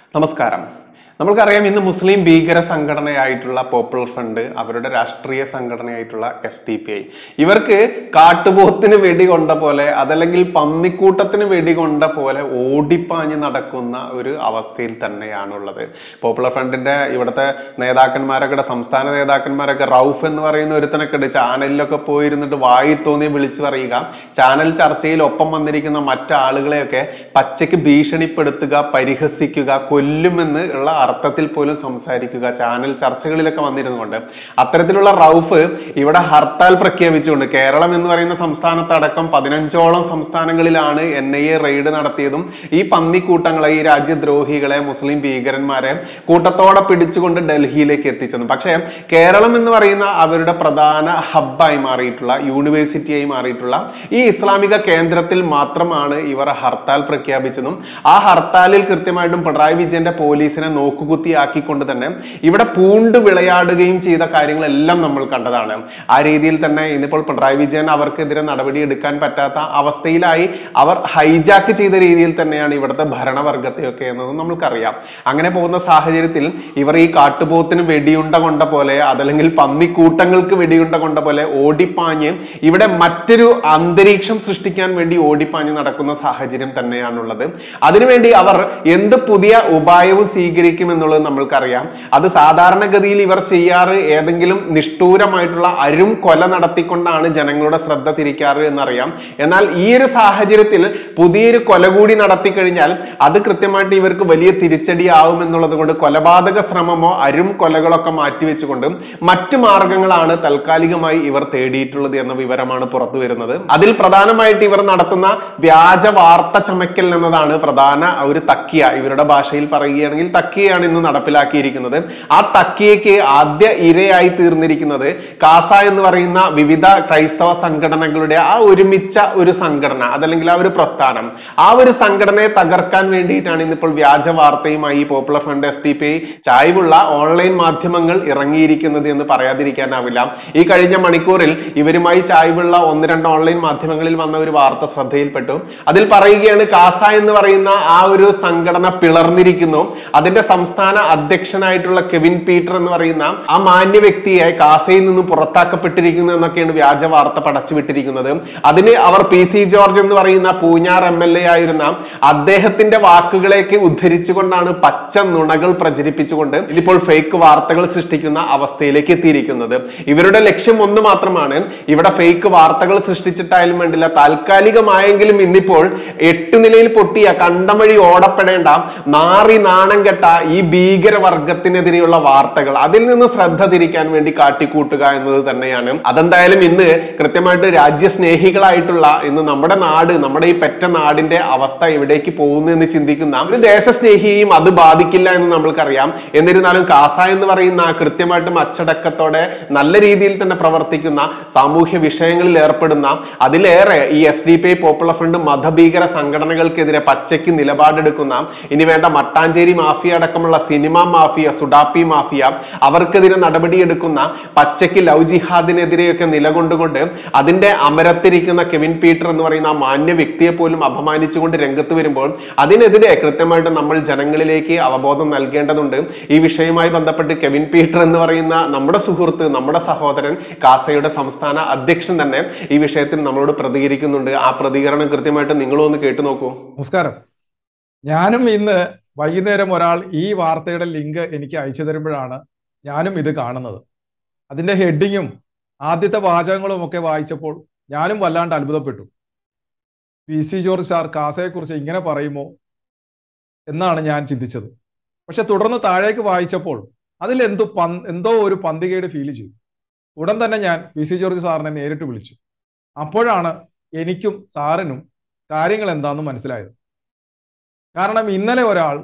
നമസ്കാരം. നമ്മൾക്കറിയാം, ഇന്ന് മുസ്ലിം ഭീകര സംഘടനയായിട്ടുള്ള പോപ്പുലർ ഫ്രണ്ട്, അവരുടെ രാഷ്ട്രീയ സംഘടനയായിട്ടുള്ള SDPI, ഇവർക്ക് കാട്ടുപോത്തിന് വെടികൊണ്ട പോലെ, അതല്ലെങ്കിൽ പന്നിക്കൂട്ടത്തിന് വെടികൊണ്ട പോലെ ഓടിപ്പാഞ്ഞ് നടക്കുന്ന ഒരു അവസ്ഥയിൽ തന്നെയാണുള്ളത്. പോപ്പുലർ ഫ്രണ്ടിന്റെ ഇവിടുത്തെ നേതാക്കന്മാരൊക്കെ, സംസ്ഥാന നേതാക്കന്മാരൊക്കെ, റൌഫ് എന്ന് പറയുന്ന ഒരുത്തനൊക്കെ ഉണ്ട്, ചാനലിലൊക്കെ പോയിരുന്നിട്ട് വായി തോന്നി വിളിച്ചു പറയുക, ചാനൽ ചർച്ചയിൽ ഒപ്പം വന്നിരിക്കുന്ന മറ്റാളുകളെയൊക്കെ പച്ചയ്ക്ക് ഭീഷണിപ്പെടുത്തുക, പരിഹസിക്കുക, കൊല്ലുമെന്ന് ഉള്ള അർത്ഥത്തിൽ പോലും സംസാരിക്കുക, ചാനൽ ചർച്ചകളിലൊക്കെ വന്നിരുന്നുകൊണ്ട്. അത്തരത്തിലുള്ള റൌഫ് ഇവിടെ ഹർത്താൽ പ്രഖ്യാപിച്ചുകൊണ്ട്, കേരളം എന്ന് പറയുന്ന സംസ്ഥാനത്തടക്കം 15ഓളം സംസ്ഥാനങ്ങളിലാണ് NIA റെയ്ഡ് നടത്തിയതും ഈ പന്നിക്കൂട്ടങ്ങളെ, ഈ രാജ്യദ്രോഹികളെ, മുസ്ലിം ഭീകരന്മാരെ കൂട്ടത്തോടെ പിടിച്ചുകൊണ്ട് ഡൽഹിയിലേക്ക് എത്തിച്ചതും. പക്ഷേ കേരളം എന്ന് പറയുന്ന അവരുടെ പ്രധാന ഹബ്ബായി മാറിയിട്ടുള്ള, യൂണിവേഴ്സിറ്റിയായി മാറിയിട്ടുള്ള ഈ ഇസ്ലാമിക കേന്ദ്രത്തിൽ മാത്രമാണ് ഇവർ ഹർത്താൽ പ്രഖ്യാപിച്ചതും. ആ ഹർത്താലിൽ കൃത്യമായിട്ടും പിണറായി വിജയന്റെ പോലീസിനെ നോക്കുകുത്തിയാക്കിക്കൊണ്ട് തന്നെ ഇവിടെ പൂണ്ട് വിളയാടുകയും ചെയ്ത കാര്യങ്ങളെല്ലാം നമ്മൾ കണ്ടതാണ്. ആ രീതിയിൽ തന്നെ ഇന്നിപ്പോൾ പിണറായി വിജയൻ അവർക്കെതിരെ നടപടി എടുക്കാൻ പറ്റാത്ത അവസ്ഥയിലായി. അവർ ഹൈജാക്ക് ചെയ്ത രീതിയിൽ തന്നെയാണ് ഇവിടുത്തെ ഭരണവർഗത്തെയൊക്കെ എന്നത് നമ്മൾക്കറിയാം. അങ്ങനെ പോകുന്ന സാഹചര്യത്തിൽ ഇവർ ഈ കാട്ടുപോത്തിന് വെടിയുണ്ട കൊണ്ട പോലെ, അതല്ലെങ്കിൽ പന്നിക്കൂട്ടങ്ങൾക്ക് വെടിയുണ്ട കൊണ്ട പോലെ ഓടിപ്പാഞ്ഞ് ഇവിടെ മറ്റൊരു അന്തരീക്ഷം സൃഷ്ടിക്കാൻ വേണ്ടി ഓടിപ്പാഞ്ഞ് നടക്കുന്ന സാഹചര്യം തന്നെയാണുള്ളത്. അതിനുവേണ്ടി അവർ എന്ത് പുതിയ ഉപായവും സ്വീകരിക്കുമെന്നുള്ളത് നമ്മൾക്കറിയാം. അത് സാധാരണഗതിയിൽ ഇവർ ചെയ്യാറ് ഏതെങ്കിലും നിഷ്ഠൂരമായിട്ടുള്ള അരും കൊല നടത്തിക്കൊണ്ടാണ് ജനങ്ങളുടെ ശ്രദ്ധ തിരിക്കാറ് എന്നറിയാം. എന്നാൽ ഈ ഒരു സാഹചര്യത്തിൽ പുതിയൊരു കൊല കൂടി നടത്തി കഴിഞ്ഞാൽ അത് കൃത്യമായിട്ട് ഇവർക്ക് വലിയ തിരിച്ചടിയാവും എന്നുള്ളത് കൊണ്ട് കൊലപാതക ശ്രമമോ അരും കൊലകളൊക്കെ മാറ്റിവെച്ചുകൊണ്ട് മറ്റു മാർഗങ്ങളാണ് താൽക്കാലികമായി ഇവർ തേടിയിട്ടുള്ളത് എന്ന വിവരമാണ് പുറത്തു വരുന്നത്. അതിൽ പ്രധാനമായിട്ട് ഇവർ നടത്തുന്ന വ്യാജ വാർത്ത ചമയ്ക്കൽ എന്നതാണ് പ്രധാന ഒരു തക്കിയ. ഇവരുടെ ഭാഷയിൽ പറയുകയാണെങ്കിൽ തക്കിയാണ് ഇന്ന് നടപ്പിലാക്കിയിരിക്കുന്നത്. ആ തക്കിയയ്ക്ക് ആദ്യ ഇരയായി തീർന്നിരിക്കുന്നത് കാസ എന്ന് പറയുന്ന വിവിധ ക്രൈസ്തവ സംഘടനകളുടെ ആ ഒരുമിച്ച ഒരു സംഘടന, അതല്ലെങ്കിൽ ആ ഒരു പ്രസ്ഥാനം, ആ ഒരു സംഘടനയെ തകർക്കാൻ വേണ്ടിയിട്ടാണ് ഇന്നിപ്പോൾ വ്യാജ വാർത്തയുമായി പോപ്പുലർ ഫ്രണ്ട് SDPI ചായ്വുള്ള ഓൺലൈൻ മാധ്യമങ്ങൾ ഇറങ്ങിയിരിക്കുന്നത് എന്ന് പറയാതിരിക്കാനാവില്ല. ഈ കഴിഞ്ഞ മണിക്കൂറിൽ ഇവരുമായി ചായ്വുള്ള 1-2 ഓൺലൈൻ മാധ്യമങ്ങളിൽ വന്ന ഒരു വാർത്ത ശ്രദ്ധയിൽപ്പെട്ടു. അതിൽ പറയുകയാണ്, കാസ എന്ന് പറയുന്ന ആ ഒരു സംഘടന പിളർന്നിരിക്കുന്നു, അതിന്റെ സംസ്ഥാന അധ്യക്ഷനായിട്ടുള്ള കെവിൻ പീറ്റർ എന്ന് പറയുന്ന ആ മാന്യ വ്യക്തിയെ കാസയിൽ നിന്ന് പുറത്താക്കപ്പെട്ടിരിക്കുന്നു എന്നൊക്കെയാണ് വ്യാജ വാർത്ത പടച്ചുവിട്ടിരിക്കുന്നത്. അതിന് അവർ PC ജോർജ് എന്ന് പറയുന്ന പൂഞ്ഞാർ MLA ആയിരുന്ന അദ്ദേഹത്തിന്റെ വാക്കുകളേക്ക് ഉദ്ധരിച്ചുകൊണ്ടാണ് പച്ച നുണകൾ പ്രചരിപ്പിച്ചുകൊണ്ട് ഇതിപ്പോൾ ഫേക്ക് വാർത്തകൾ സൃഷ്ടിക്കുന്ന അവസ്ഥയിലേക്ക് എത്തിയിരിക്കുന്നത്. ഇവരുടെ ലക്ഷ്യം ഒന്ന് മാത്രമാണ്, ഇവിടെ ഫേക്ക് വാർത്തകൾ സൃഷ്ടിച്ചിട്ടായാലും വേണ്ടില്ല, താൽക്കാലികമായെങ്കിലും ഇന്നിപ്പോൾ 8 നിലയിൽ പൊട്ടിയ കണ്ടം വഴി ഓടപ്പെടേണ്ട നാറി നാണം കെട്ട ഈ ഭീകരവർഗത്തിനെതിരെയുള്ള വാർത്തകൾ, അതിൽ നിന്ന് ശ്രദ്ധ തിരിക്കാൻ വേണ്ടി കാട്ടിക്കൂട്ടുക എന്നത് തന്നെയാണ്. അതെന്തായാലും ഇന്ന് കൃത്യമായിട്ട് രാജ്യസ്നേഹികളായിട്ടുള്ള, ഇന്ന് നമ്മുടെ നാട്, നമ്മുടെ ഈ പെറ്റ നാടിന്റെ അവസ്ഥ എവിടേക്ക് പോകുന്നു എന്ന് ചിന്തിക്കുന്ന ഒരു ദേശസ്നേഹിയെയും അത് ബാധിക്കില്ല എന്ന് നമ്മൾക്കറിയാം. എന്നിരുന്നാലും കാസ എന്ന് പറയുന്ന കൃത്യമായിട്ടും അച്ചടക്കത്തോടെ നല്ല രീതിയിൽ തന്നെ പ്രവർത്തിക്കുന്ന, സാമൂഹ്യ വിഷയങ്ങളിൽ ഏർപ്പെടുന്ന, അതിലേറെ ഈ SDPI പോപ്പുലർ ഫ്രണ്ട് മതഭീകര സംഘടനകൾക്കെതിരെ പച്ചയ്ക്ക് നിലപാടെടുക്കുന്ന, ഇനി വേണ്ട മട്ടാഞ്ചേരി മാഫിയ അടക്കമുള്ള സിനിമ മാഫിയ, സുഡാപ്പി മാഫിയ, അവർക്കെതിരെ നടപടിയെടുക്കുന്ന, പച്ചയ്ക്ക് ലവ് ജിഹാദിനെതിരെയൊക്കെ നിലകൊണ്ടുകൊണ്ട് അതിന്റെ അമരത്തിരിക്കുന്ന കെവിൻ പീറ്റർ എന്ന് പറയുന്ന ആ മാന്യ വ്യക്തിയെ പോലും അപമാനിച്ചുകൊണ്ട് രംഗത്ത് വരുമ്പോൾ അതിനെതിരെ കൃത്യമായിട്ട് നമ്മൾ ജനങ്ങളിലേക്ക് അവബോധം നൽകേണ്ടതുണ്ട്. ഈ വിഷയവുമായി ബന്ധപ്പെട്ട് കെവിൻ പീറ്റർ എന്ന് പറയുന്ന നമ്മുടെ സുഹൃത്ത്, നമ്മുടെ സഹോദരൻ, കാസയുടെ സംസ്ഥാന അധ്യക്ഷൻ തന്നെ ഈ വിഷയത്തിൽ നമ്മളോട് പ്രതികരിക്കുന്നുണ്ട്. ആ പ്രതികരണം കൃത്യമായിട്ട് നിങ്ങളും ഒന്ന് കേട്ടു നോക്കൂ. നമസ്കാരം. ഞാനും ഇന്ന് വൈകുന്നേരം ഒരാൾ ഈ വാർത്തയുടെ ലിങ്ക് എനിക്ക് അയച്ചു തരുമ്പോഴാണ് ഞാനും ഇത് കാണുന്നത്. അതിന്റെ ഹെഡിങ്ങും ആദ്യത്തെ വാചകങ്ങളും ഒക്കെ വായിച്ചപ്പോൾ ഞാനും വല്ലാണ്ട് അത്ഭുതപ്പെട്ടു. PC ജോർജ് സാർ കാസയെക്കുറിച്ച് ഇങ്ങനെ പറയുമോ എന്നാണ് ഞാൻ ചിന്തിച്ചത്. പക്ഷെ തുടർന്ന് താഴേക്ക് വായിച്ചപ്പോൾ അതിൽ എന്തോ ഒരു പന്തികേട് ഫീൽ ചെയ്തു. ഉടൻ തന്നെ ഞാൻ PC ജോർജ് സാറിനെ നേരിട്ട് വിളിച്ചു. അപ്പോഴാണ് എനിക്കും സാറിനും കാര്യങ്ങൾ എന്താണെന്ന് മനസ്സിലായത്. കാരണം ഇന്നലെ ഒരാൾ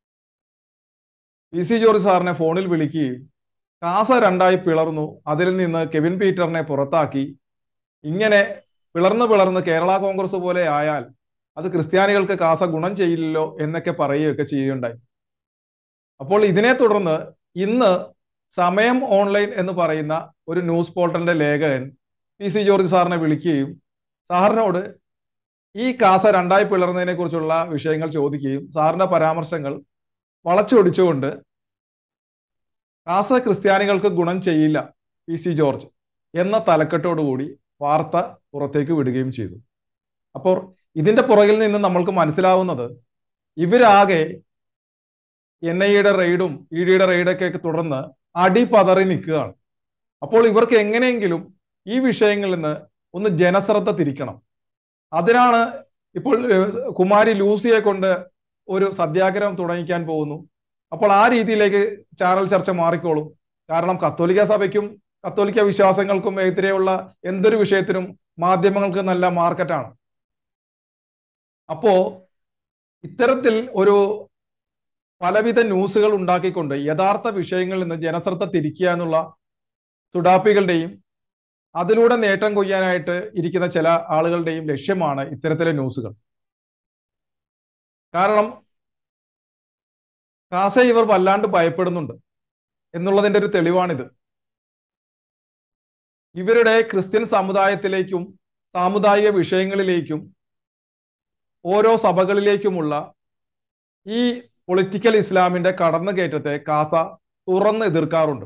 PC ജോർജ് സാറിനെ ഫോണിൽ വിളിക്കുകയും കാസ 2ആയി പിളർന്നു, അതിൽ നിന്ന് കെവിൻ പീറ്ററിനെ പുറത്താക്കി, ഇങ്ങനെ പിളർന്ന് കേരള കോൺഗ്രസ് പോലെ ആയാൽ അത് ക്രിസ്ത്യാനികൾക്ക് കാസ ഗുണം ചെയ്യില്ലല്ലോ എന്നൊക്കെ പറയുകയൊക്കെ ചെയ്യുകയുണ്ടായി. അപ്പോൾ ഇതിനെ തുടർന്ന് ഇന്ന് സമയം ഓൺലൈൻ എന്ന് പറയുന്ന ഒരു ന്യൂസ് പോർട്ടലിന്റെ ലേഖകൻ PC ജോർജ് സാറിനെ വിളിക്കുകയും സാറിനോട് ഈ കാസ 2ആയി പിളർന്നതിനെ കുറിച്ചുള്ള വിഷയങ്ങൾ ചോദിക്കുകയും സാറിന്റെ പരാമർശങ്ങൾ വളച്ചൊടിച്ചുകൊണ്ട് ഗാസ ക്രിസ്ത്യാനികൾക്ക് ഗുണം ചെയ്യില്ല PC ജോർജ് എന്ന തലക്കെട്ടോടുകൂടി വാർത്ത പുറത്തേക്ക് വിടുകയും ചെയ്തു. അപ്പോൾ ഇതിന്റെ പുറകിൽ നിന്ന് നമ്മൾക്ക് മനസ്സിലാവുന്നത് ഇവരാകെ NIA റെയ്ഡും ED റെയ്ഡൊക്കെ തുടർന്ന് അടിപതറി നിൽക്കുകയാണ്. അപ്പോൾ ഇവർക്ക് എങ്ങനെയെങ്കിലും ഈ വിഷയങ്ങളിൽ നിന്ന് ഒന്ന് ജനശ്രദ്ധ തിരിക്കണം. അതിനാണ് ഇപ്പോൾ കുമാരി ലൂസിയെ കൊണ്ട് ഒരു സത്യാഗ്രഹം തുടങ്ങിക്കാൻ പോകുന്നു. അപ്പോൾ ആ രീതിയിലേക്ക് ചാനൽ ചർച്ച മാറിക്കോളും. കാരണം കത്തോലിക്ക സഭയ്ക്കും കത്തോലിക്ക വിശ്വാസങ്ങൾക്കും എതിരെയുള്ള എന്തൊരു വിഷയത്തിനും മാധ്യമങ്ങൾക്ക് നല്ല മാർക്കറ്റാണ്. അപ്പോ ഇത്തരത്തിൽ ഒരു പലവിധ ന്യൂസുകൾ ഉണ്ടാക്കിക്കൊണ്ട് യഥാർത്ഥ വിഷയങ്ങളിൽ നിന്ന് ജനശ്രദ്ധ തിരിക്കുക എന്നുള്ള സുഡാപ്പികളുടെയും അതിലൂടെ നേട്ടം കൊയ്യാനായിട്ട് ഇരിക്കുന്ന ചില ആളുകളുടെയും ലക്ഷ്യമാണ് ഇത്തരത്തിലെ ന്യൂസുകൾ. കാരണം ഗാസയെ ഇവർ വല്ലാണ്ട് ഭയപ്പെടുന്നുണ്ട് എന്നുള്ളതിന്റെ ഒരു തെളിവാണിത്. ഇവരുടെ ക്രിസ്ത്യൻ സമുദായത്തിലേക്കും സാമുദായിക വിഷയങ്ങളിലേക്കും ഓരോ സഭകളിലേക്കുമുള്ള ഈ പൊളിറ്റിക്കൽ ഇസ്ലാമിന്റെ കടന്നുകയറ്റത്തെ ഗാസ തുറന്ന് എതിർക്കാറുണ്ട്.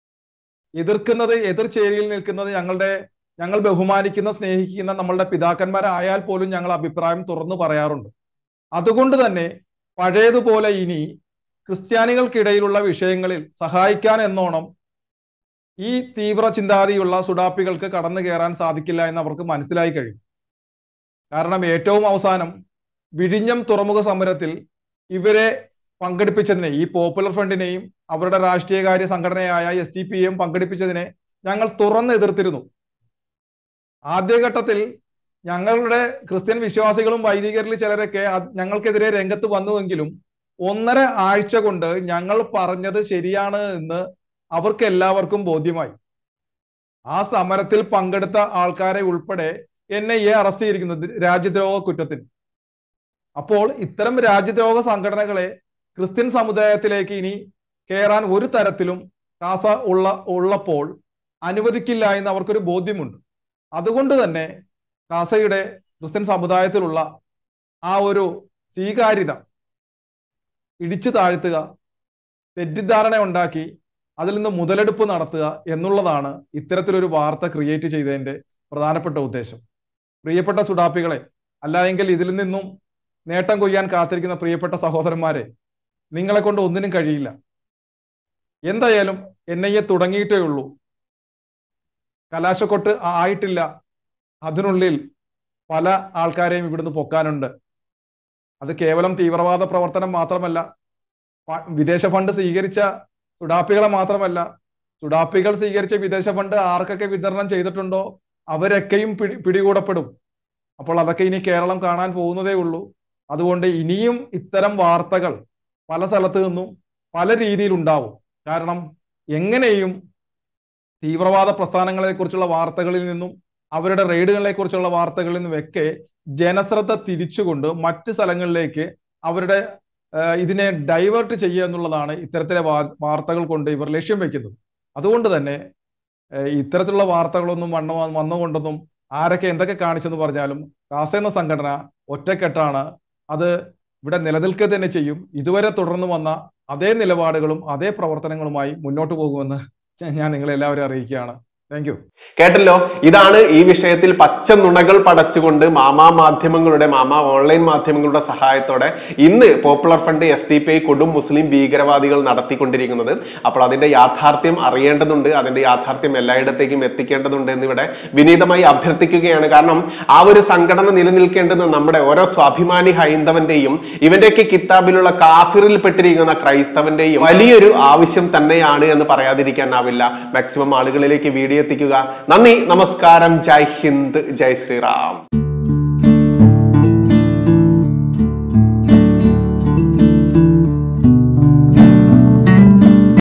എതിർചേരിയിൽ നിൽക്കുന്നത് ഞങ്ങൾ ബഹുമാനിക്കുന്ന സ്നേഹിക്കുന്ന നമ്മളുടെ പിതാക്കന്മാരായാൽ പോലും ഞങ്ങൾ അഭിപ്രായം തുറന്നു പറയാറുണ്ട്. അതുകൊണ്ട് തന്നെ പഴയതുപോലെ ഇനി ക്രിസ്ത്യാനികൾക്കിടയിലുള്ള വിഷയങ്ങളിൽ സഹായിക്കാൻ എന്നോണം ഈ തീവ്ര ചിന്താഗതിയുള്ള സുഡാപ്പികൾക്ക് കടന്നു കയറാൻ സാധിക്കില്ല എന്ന് അവർക്ക് മനസ്സിലായി കഴിയും. കാരണം ഏറ്റവും അവസാനം വിഴിഞ്ഞം തുറമുഖ സമരത്തിൽ ഇവരെ പങ്കെടുപ്പിച്ചതിനെ, ഈ പോപ്പുലർ ഫ്രണ്ടിനെയും അവരുടെ രാഷ്ട്രീയകാര്യ സംഘടനയായ SDPയെയും പങ്കെടുപ്പിച്ചതിനെ ഞങ്ങൾ തുറന്ന് എതിർത്തിരുന്നു. ആദ്യഘട്ടത്തിൽ ഞങ്ങളുടെ ക്രിസ്ത്യൻ വിശ്വാസികളും വൈദികരിൽ ചിലരൊക്കെ ഞങ്ങൾക്കെതിരെ രംഗത്ത് വന്നുവെങ്കിലും 1.5 ആഴ്ച കൊണ്ട് ഞങ്ങൾ പറഞ്ഞത് ശരിയാണ് എന്ന് അവർക്ക് എല്ലാവർക്കും ബോധ്യമായി. ആ സമരത്തിൽ പങ്കെടുത്ത ആൾക്കാരെ ഉൾപ്പെടെ NIA അറസ്റ്റ് ചെയ്തിരിക്കുന്നത് രാജ്യദ്രോഹ കുറ്റത്തിന്. അപ്പോൾ ഇത്തരം രാജ്യദ്രോഹ സംഘടനകളെ ക്രിസ്ത്യൻ സമുദായത്തിലേക്ക് ഇനി കയറാൻ ഒരു തരത്തിലും ഗാസ ഉള്ളപ്പോൾ അനുവദിക്കില്ല എന്ന് അവർക്കൊരു ബോധ്യമുണ്ട്. അതുകൊണ്ട് തന്നെ ഗാസയുടെ ക്രിസ്ത്യൻ സമുദായത്തിലുള്ള ആ ഒരു സ്വീകാര്യത ഇടിച്ചു താഴ്ത്തുക, തെറ്റിദ്ധാരണ ഉണ്ടാക്കി അതിൽ നിന്ന് മുതലെടുപ്പ് നടത്തുക എന്നുള്ളതാണ് ഇത്തരത്തിലൊരു വാർത്ത ക്രിയേറ്റ് ചെയ്തതിന്റെ പ്രധാനപ്പെട്ട ഉദ്ദേശം. പ്രിയപ്പെട്ട സുഡാപ്പികളെ, അല്ലായെങ്കിൽ ഇതിൽ നിന്നും നേട്ടം കൊയ്യാൻ കാത്തിരിക്കുന്ന പ്രിയപ്പെട്ട സഹോദരന്മാരെ, നിങ്ങളെ കൊണ്ട് ഒന്നിനും കഴിയില്ല. എന്തായാലും NIA തുടങ്ങിയിട്ടേ ഉള്ളൂ, കലാശക്കൊട്ട് ആയിട്ടില്ല. അതിനുള്ളിൽ പല ആൾക്കാരെയും ഇവിടുന്ന് പൊക്കാനുണ്ട്. അത് കേവലം തീവ്രവാദ പ്രവർത്തനം മാത്രമല്ല, വിദേശ ഫണ്ട് സ്വീകരിച്ച സുഡാപ്പികളെ മാത്രമല്ല, സുഡാപ്പികൾ സ്വീകരിച്ച വിദേശ ഫണ്ട് ആർക്കൊക്കെ വിതരണം ചെയ്തിട്ടുണ്ടോ അവരൊക്കെയും പിടികൂടപ്പെടും. അപ്പോൾ അതൊക്കെ ഇനി കേരളം കാണാൻ പോകുന്നതേ ഉള്ളൂ. അതുകൊണ്ട് ഇനിയും ഇത്തരം വാർത്തകൾ പല സ്ഥലത്തു നിന്നും പല രീതിയിൽ ഉണ്ടാവും. കാരണം എങ്ങനെയും തീവ്രവാദ പ്രസ്ഥാനങ്ങളെ കുറിച്ചുള്ള വാർത്തകളിൽ നിന്നും അവരുടെ റെയ്ഡുകളെ കുറിച്ചുള്ള വാർത്തകളിൽ നിന്നുമൊക്കെ ജനശ്രദ്ധ തിരിച്ചുകൊണ്ട് മറ്റ് സ്ഥലങ്ങളിലേക്ക് അവരുടെ ഇതിനെ ഡൈവേർട്ട് ചെയ്യുക എന്നുള്ളതാണ് ഇത്തരത്തിലെ വാർത്തകൾ കൊണ്ട് ഇവർ ലക്ഷ്യം വെക്കുന്നത്. അതുകൊണ്ട് തന്നെ ഇത്തരത്തിലുള്ള വാർത്തകളൊന്നും വന്നുകൊണ്ടൊന്നും ആരൊക്കെ എന്തൊക്കെ കാണിച്ചെന്ന് പറഞ്ഞാലും ഗാസ എന്ന സംഘടന ഒറ്റക്കെട്ടാണ്. അത് ഇവിടെ നിലനിൽക്കുക തന്നെ ചെയ്യും. ഇതുവരെ തുടർന്ന് വന്ന അതേ നിലപാടുകളും അതേ പ്രവർത്തനങ്ങളുമായി മുന്നോട്ട് പോകുമെന്ന് ഞാൻ നിങ്ങളെല്ലാവരും അറിയിക്കുകയാണ്. Thank you. കേട്ടല്ലോ, ഇതാണ് ഈ വിഷയത്തിൽ പച്ച നുണകൾ പടച്ചുകൊണ്ട് മാമാ ഓൺലൈൻ മാധ്യമങ്ങളുടെ സഹായത്തോടെ ഇന്ന് പോപ്പുലർ ഫ്രണ്ട് SDPI കൊടും മുസ്ലിം ഭീകരവാദികൾ നടത്തിക്കൊണ്ടിരിക്കുന്നത്. അപ്പോൾ അതിന്റെ യാഥാർത്ഥ്യം അറിയേണ്ടതുണ്ട്, അതിന്റെ യാഥാർത്ഥ്യം എല്ലായിടത്തേക്കും എത്തിക്കേണ്ടതുണ്ട് എന്നിവിടെ വിനീതമായി അഭ്യർത്ഥിക്കുകയാണ്. കാരണം ആ ഒരു സംഘടന നിലനിൽക്കേണ്ടത് നമ്മുടെ ഓരോ സ്വാഭിമാനി ഹൈന്ദവന്റെയും ഇവന്റെയൊക്കെ കിതാബിലുള്ള കാഫിറിൽ പെട്ടിരിക്കുന്ന ക്രൈസ്തവന്റെയും വലിയൊരു ആവശ്യം തന്നെയാണ് എന്ന് പറയാതിരിക്കാനാവില്ല. മാക്സിമം ആളുകളിലേക്ക് വീഡിയോ എത്തിക്കുക. നന്ദി, നമസ്കാരം, ജയ് ഹിന്ദ്, ജയ് ശ്രീറാം.